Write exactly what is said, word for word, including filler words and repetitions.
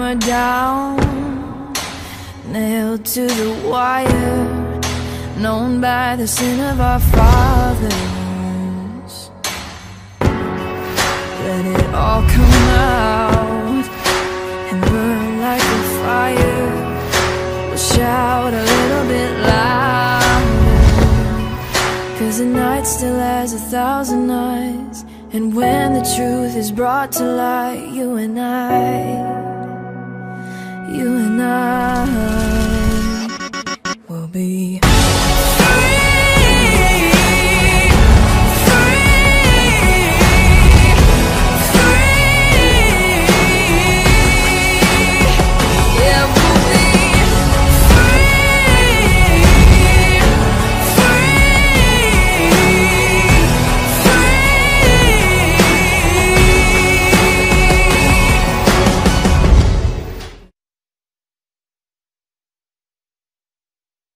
are down, nailed to the wire, known by the sin of our fathers. Let it all come out and burn like a fire. We'll shout a little bit louder, 'cause the night still has a thousand eyes. And when the truth is brought to light, you and I, you and I